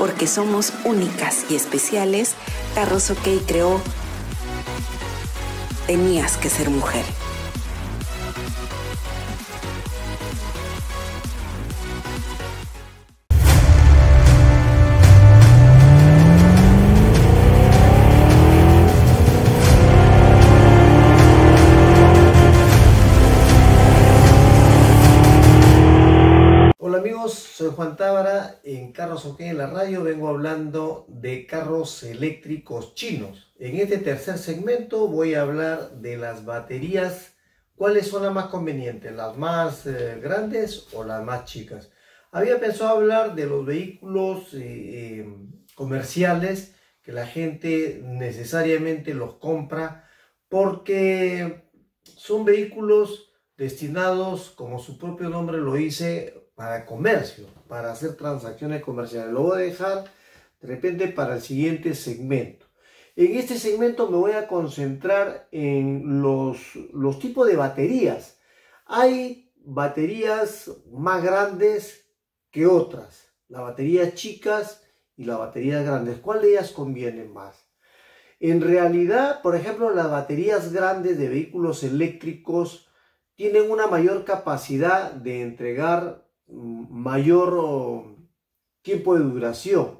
Porque somos únicas y especiales, Carros OK creó Tenías que ser mujer. Hola amigos, soy Juan Tábara. En Carros OK en la radio vengo hablando de carros eléctricos chinos. En este tercer segmento voy a hablar de las baterías. ¿Cuáles son las más convenientes? ¿Las más grandes o las más chicas? Había pensado hablar de los vehículos comerciales que la gente necesariamente los compra porque son vehículos destinados, como su propio nombre lo dice, para comercio, para hacer transacciones comerciales. Lo voy a dejar de repente para el siguiente segmento. En este segmento me voy a concentrar en los tipos de baterías. Hay baterías más grandes que otras, las baterías chicas y las baterías grandes. ¿Cuál de ellas conviene más? En realidad, por ejemplo, las baterías grandes de vehículos eléctricos tienen una mayor capacidad de entregar mayor tiempo de duración,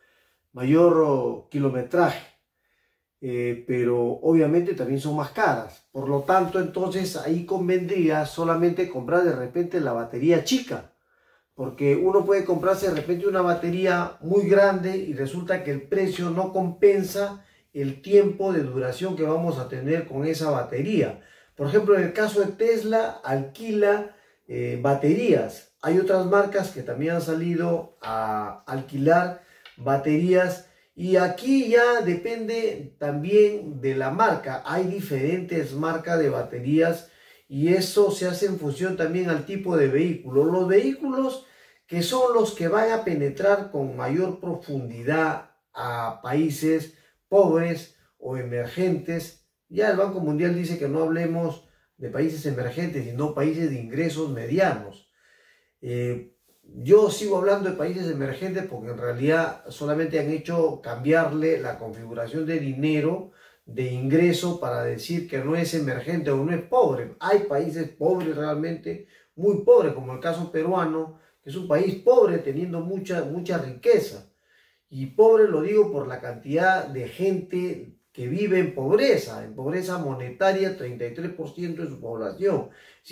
mayor kilometraje, pero obviamente también son más caras. Por lo tanto, entonces ahí convendría solamente comprar de repente la batería chica, porque uno puede comprarse de repente una batería muy grande y resulta que el precio no compensa el tiempo de duración que vamos a tener con esa batería. Por ejemplo, en el caso de Tesla, alquila baterías. Hay otras marcas que también han salido a alquilar baterías y aquí ya depende también de la marca. Hay diferentes marcas de baterías y eso se hace en función también al tipo de vehículo. Los vehículos que son los que van a penetrar con mayor profundidad a países pobres o emergentes. Ya el Banco Mundial dice que no hablemos de países emergentes, sino países de ingresos medianos. Yo sigo hablando de países emergentes porque en realidad solamente han hecho cambiarle la configuración de dinero, de ingreso, para decir que no es emergente o no es pobre. Hay países pobres realmente, muy pobres, como el caso peruano, que es un país pobre teniendo mucha riqueza. Y pobre lo digo por la cantidad de gente que vive en pobreza monetaria, 33% de su población.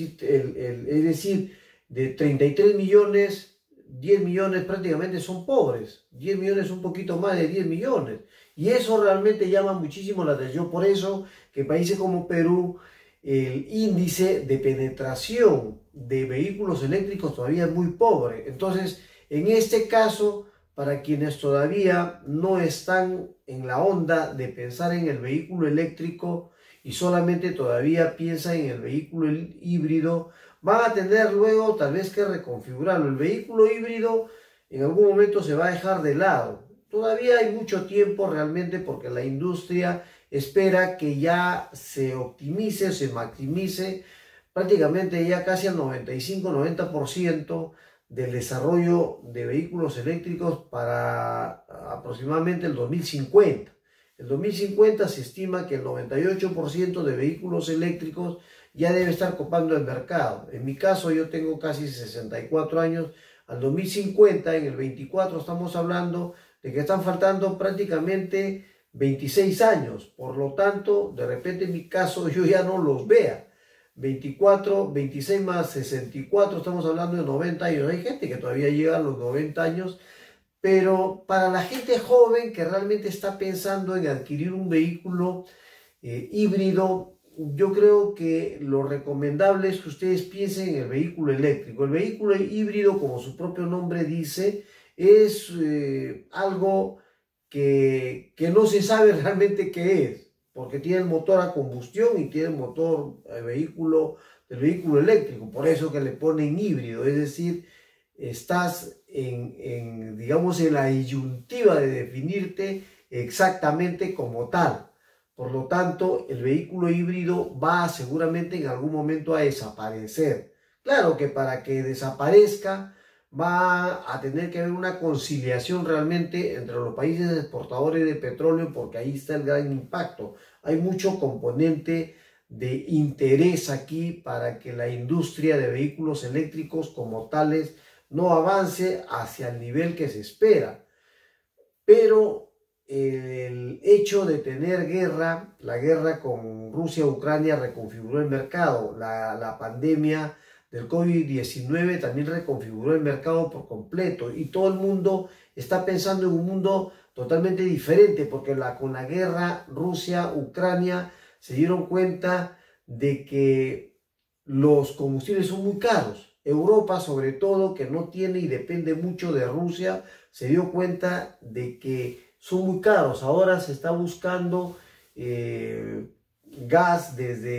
Es decir, de 33 millones, 10 millones prácticamente son pobres. 10 millones, un poquito más de 10 millones. Y eso realmente llama muchísimo la atención. Por eso que países como Perú, el índice de penetración de vehículos eléctricos todavía es muy pobre. Entonces, en este caso, para quienes todavía no están en la onda de pensar en el vehículo eléctrico y solamente todavía piensan en el vehículo híbrido, van a tener luego tal vez que reconfigurarlo. El vehículo híbrido en algún momento se va a dejar de lado. Todavía hay mucho tiempo realmente porque la industria espera que ya se optimice, se maximice prácticamente ya casi al 95-90% del desarrollo de vehículos eléctricos para aproximadamente el 2050. El 2050 se estima que el 98% de vehículos eléctricos ya debe estar copando el mercado. En mi caso, yo tengo casi 64 años. Al 2050, en el 24, estamos hablando de que están faltando prácticamente 26 años. Por lo tanto, de repente en mi caso yo ya no los vea. 24, 26 más 64, estamos hablando de 90 años. Hay gente que todavía llega a los 90 años, pero para la gente joven que realmente está pensando en adquirir un vehículo híbrido, yo creo que lo recomendable es que ustedes piensen en el vehículo eléctrico. El vehículo híbrido, como su propio nombre dice, es algo que no se sabe realmente qué es, porque tiene el motor a combustión y tiene el motor del vehículo eléctrico, por eso que le ponen híbrido, es decir, estás digamos, en la disyuntiva de definirte exactamente como tal. Por lo tanto, el vehículo híbrido va seguramente en algún momento a desaparecer. Claro que para que desaparezca va a tener que haber una conciliación realmente entre los países exportadores de petróleo, porque ahí está el gran impacto. Hay mucho componente de interés aquí para que la industria de vehículos eléctricos como tales no avance hacia el nivel que se espera. Pero el hecho de tener guerra, la guerra con Rusia-Ucrania reconfiguró el mercado. La pandemia del COVID-19 también reconfiguró el mercado por completo y todo el mundo está pensando en un mundo totalmente diferente, porque con la guerra Rusia-Ucrania se dieron cuenta de que los combustibles son muy caros. Europa, sobre todo, que no tiene y depende mucho de Rusia, se dio cuenta de que son muy caros. Ahora se está buscando gas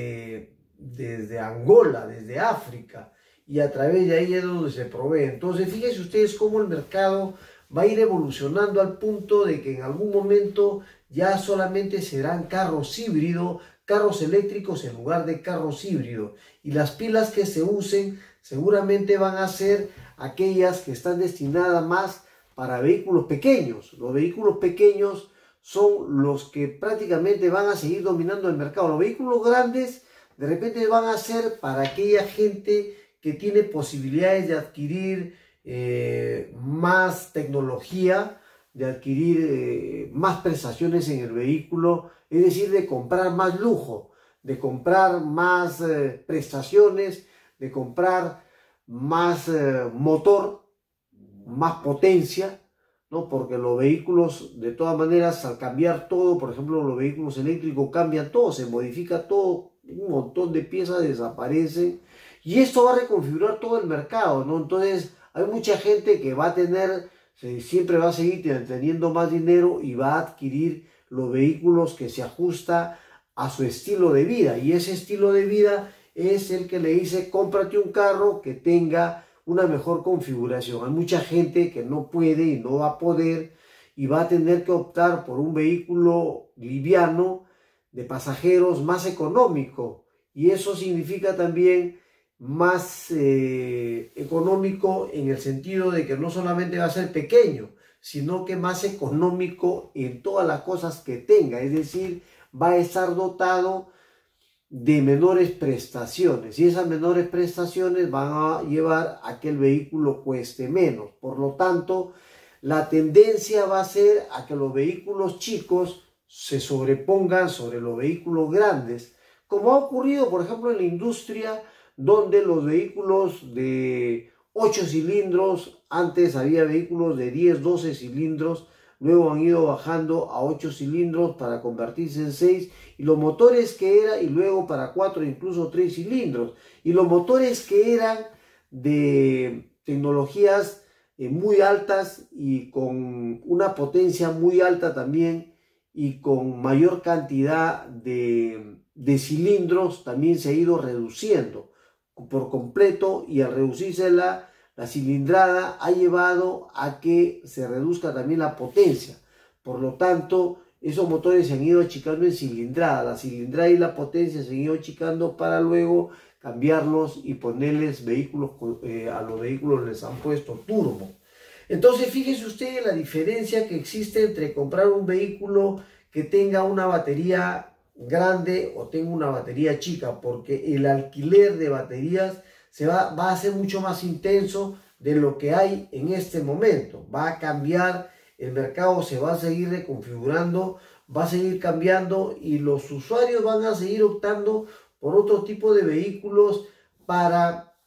desde Angola, desde África, y a través de ahí es donde se provee. Entonces, fíjense ustedes cómo el mercado va a ir evolucionando al punto de que en algún momento ya solamente serán carros híbridos, carros eléctricos en lugar de carros híbridos, y las pilas que se usen seguramente van a ser aquellas que están destinadas más para vehículos pequeños. Los vehículos pequeños son los que prácticamente van a seguir dominando el mercado. Los vehículos grandes de repente van a ser para aquella gente que tiene posibilidades de adquirir más tecnología, de adquirir más prestaciones en el vehículo, es decir, de comprar más lujo, de comprar más prestaciones, de comprar más motor, más potencia, ¿no? Porque los vehículos, de todas maneras, al cambiar todo, por ejemplo, los vehículos eléctricos cambian todo, se modifica todo, un montón de piezas desaparecen, y esto va a reconfigurar todo el mercado, ¿no? Entonces, hay mucha gente que va a tener, siempre va a seguir teniendo más dinero y va a adquirir los vehículos que se ajusta a su estilo de vida, y ese estilo de vida es el que le dice: cómprate un carro que tenga una mejor configuración. Hay mucha gente que no puede y no va a poder, y va a tener que optar por un vehículo liviano de pasajeros más económico, y eso significa también más económico en el sentido de que no solamente va a ser pequeño, sino que más económico en todas las cosas que tenga, es decir, va a estar dotado de menores prestaciones, y esas menores prestaciones van a llevar a que el vehículo cueste menos. Por lo tanto, la tendencia va a ser a que los vehículos chicos se sobrepongan sobre los vehículos grandes, como ha ocurrido, por ejemplo, en la industria, donde los vehículos de 8 cilindros, antes había vehículos de 10, 12 cilindros, luego han ido bajando a 8 cilindros para convertirse en 6, y los motores que eran, y luego para 4, incluso 3 cilindros, y los motores que eran de tecnologías muy altas y con una potencia muy alta también, y con mayor cantidad de cilindros, también se ha ido reduciendo por completo, y al reducirse la cilindrada ha llevado a que se reduzca también la potencia. Por lo tanto, esos motores se han ido achicando en cilindrada. La cilindrada y la potencia se han ido achicando para luego cambiarlos y ponerles vehículos, a los vehículos les han puesto turbo. Entonces, fíjese usted la diferencia que existe entre comprar un vehículo que tenga una batería grande o tenga una batería chica, porque el alquiler de baterías va a ser mucho más intenso de lo que hay en este momento. Va a cambiar, el mercado se va a seguir reconfigurando, va a seguir cambiando, y los usuarios van a seguir optando por otro tipo de vehículos para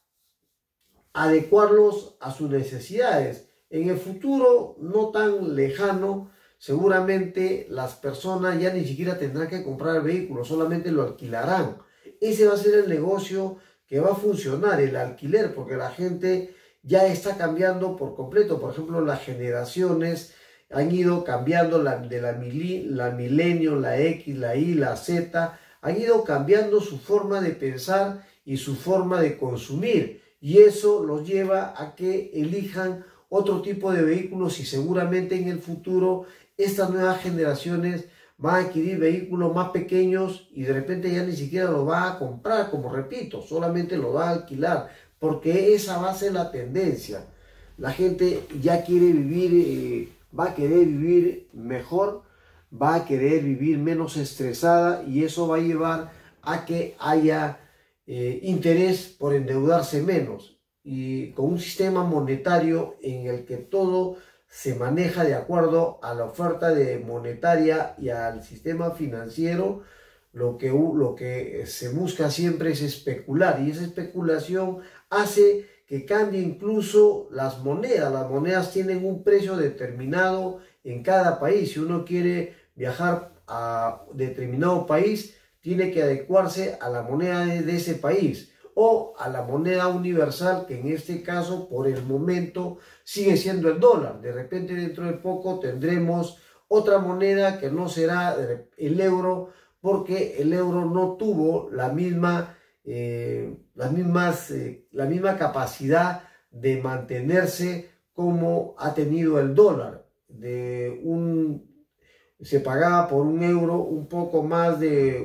adecuarlos a sus necesidades. En el futuro no tan lejano, seguramente las personas ya ni siquiera tendrán que comprar el vehículo, solamente lo alquilarán. Ese va a ser el negocio que va a funcionar, el alquiler, porque la gente ya está cambiando por completo. Por ejemplo, las generaciones han ido cambiando, la Millennium, la X, la Y, la Z, han ido cambiando su forma de pensar y su forma de consumir, y eso los lleva a que elijan otro tipo de vehículos, y seguramente en el futuro estas nuevas generaciones van a adquirir vehículos más pequeños, y de repente ya ni siquiera los va a comprar, como repito, solamente lo va a alquilar, porque esa va a ser la tendencia. la gente ya quiere vivir, va a querer vivir mejor, va a querer vivir menos estresada, y eso va a llevar a que haya interés por endeudarse menos, y con un sistema monetario en el que todo se maneja de acuerdo a la oferta monetaria y al sistema financiero. Lo que se busca siempre es especular, y esa especulación hace que cambie incluso las monedas. Las monedas tienen un precio determinado en cada país. Si uno quiere viajar a determinado país, tiene que adecuarse a la moneda de ese país o a la moneda universal, que en este caso por el momento sigue siendo el dólar. De repente dentro de poco tendremos otra moneda que no será el euro, porque el euro no tuvo la misma capacidad de mantenerse como ha tenido el dólar. Se pagaba por un euro un poco más de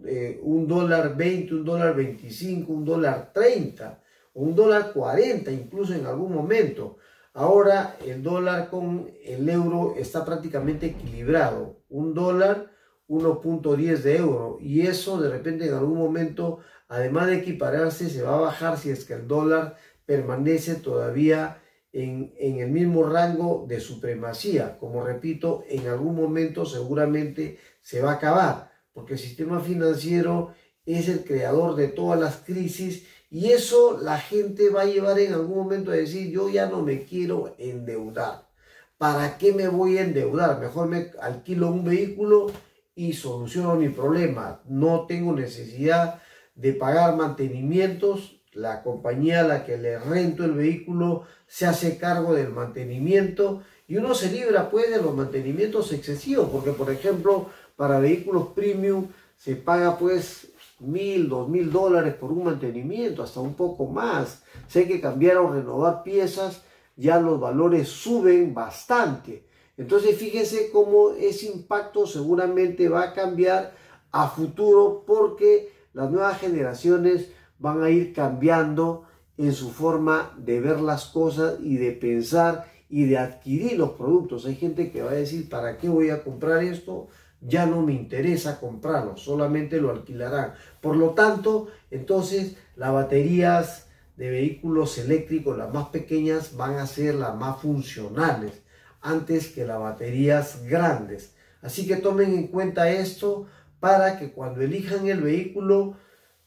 un dólar 20, un dólar 25, un dólar 30, o un dólar 40 incluso en algún momento. Ahora el dólar con el euro está prácticamente equilibrado, un dólar 1.10 de euro, y eso de repente en algún momento, además de equipararse, se va a bajar si es que el dólar permanece todavía en el mismo rango de supremacía. Como repito, en algún momento seguramente se va a acabar, porque el sistema financiero es el creador de todas las crisis, y eso la gente va a llevar en algún momento a decir: yo ya no me quiero endeudar. ¿Para qué me voy a endeudar? Mejor me alquilo un vehículo y soluciono mi problema. No tengo necesidad de pagar mantenimientos. La compañía a la que le rento el vehículo se hace cargo del mantenimiento, y uno se libra pues de los mantenimientos excesivos, porque por ejemplo para vehículos premium se paga pues $1,000, $2,000 por un mantenimiento, hasta un poco más. Si hay que cambiar o renovar piezas, ya los valores suben bastante. Entonces fíjense cómo ese impacto seguramente va a cambiar a futuro, porque las nuevas generaciones van a ir cambiando en su forma de ver las cosas y de pensar y de adquirir los productos. Hay gente que va a decir: ¿para qué voy a comprar esto? Ya no me interesa comprarlo, solamente lo alquilarán. Por lo tanto, entonces las baterías de vehículos eléctricos, las más pequeñas, van a ser las más funcionales antes que las baterías grandes. Así que tomen en cuenta esto para que cuando elijan el vehículo,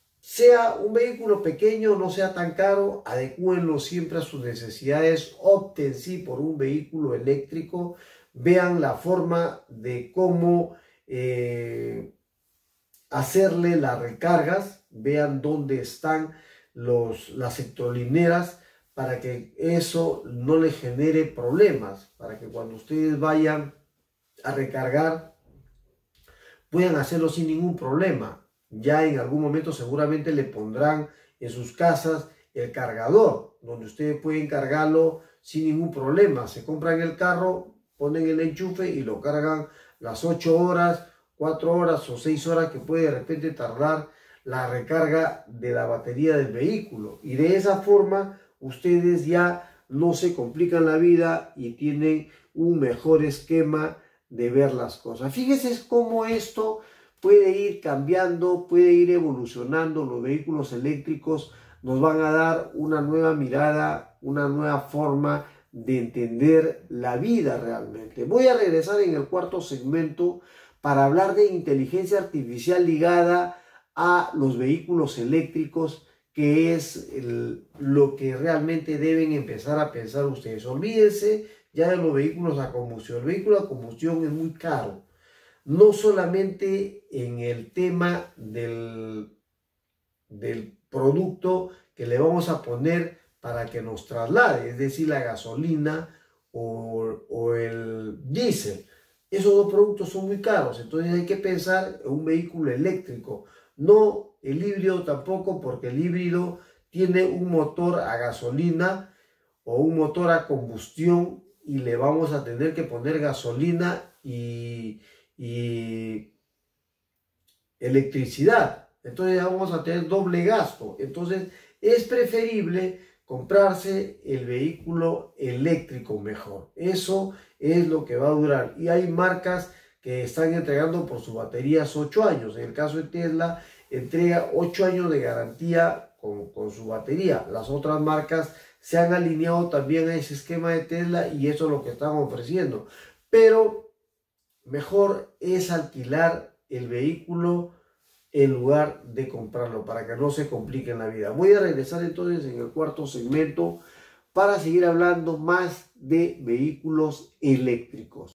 sea un vehículo pequeño, no sea tan caro, adecúenlo siempre a sus necesidades, opten sí por un vehículo eléctrico, vean la forma de cómo hacerle las recargas, vean dónde están las electrolineras, para que eso no les genere problemas, para que cuando ustedes vayan a recargar puedan hacerlo sin ningún problema. Ya en algún momento seguramente le pondrán en sus casas el cargador, donde ustedes pueden cargarlo sin ningún problema. Se compran el carro, ponen el enchufe y lo cargan las 8 horas, 4 horas o 6 horas que puede de repente tardar la recarga de la batería del vehículo. Y de esa forma ustedes ya no se complican la vida y tienen un mejor esquema de ver las cosas. Fíjense cómo esto puede ir cambiando, puede ir evolucionando. Los vehículos eléctricos nos van a dar una nueva mirada, una nueva forma de entender la vida realmente. Voy a regresar en el cuarto segmento para hablar de inteligencia artificial ligada a los vehículos eléctricos, que es lo que realmente deben empezar a pensar ustedes. Olvídense ya de los vehículos a combustión. El vehículo a combustión es muy caro, no solamente en el tema del producto que le vamos a poner para que nos traslade, es decir, la gasolina o el diésel. Esos dos productos son muy caros, entonces hay que pensar en un vehículo eléctrico, no el híbrido tampoco, porque el híbrido tiene un motor a gasolina o un motor a combustión, y le vamos a tener que poner gasolina y electricidad. Entonces ya vamos a tener doble gasto. Entonces es preferible comprarse el vehículo eléctrico mejor. Eso es lo que va a durar. Y hay marcas que están entregando por sus baterías 8 años. En el caso de Tesla, entrega 8 años de garantía con su batería. Las otras marcas se han alineado también a ese esquema de Tesla y eso es lo que están ofreciendo. Pero mejor es alquilar el vehículo en lugar de comprarlo para que no se complique en la vida. Voy a regresar entonces en el cuarto segmento para seguir hablando más de vehículos eléctricos.